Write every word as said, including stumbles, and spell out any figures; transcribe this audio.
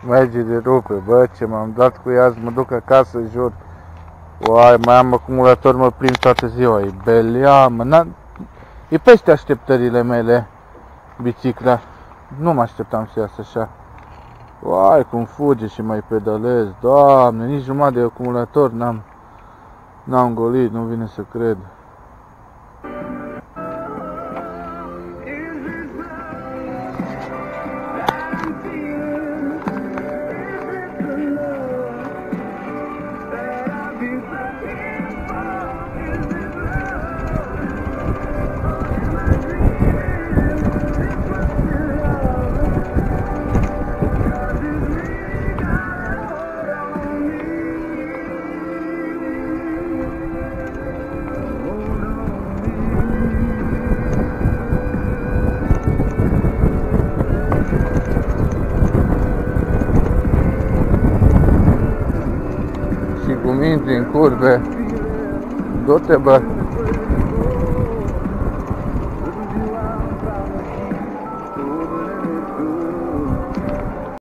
Merge de rupe, bă, ce m-am dat cu ea, azi mă duc acasă, jur. Uai, mai am acumulator, mă plimb toată ziua, e belea, mă, e peste așteptările mele, bicicla. Nu mă așteptam să iasă așa. Uai, cum fuge și mai pedalez, Doamne, nici jumătate de acumulator n-am, n-am golit, nu vine să cred. Cum intri în curbe, du-te, bă.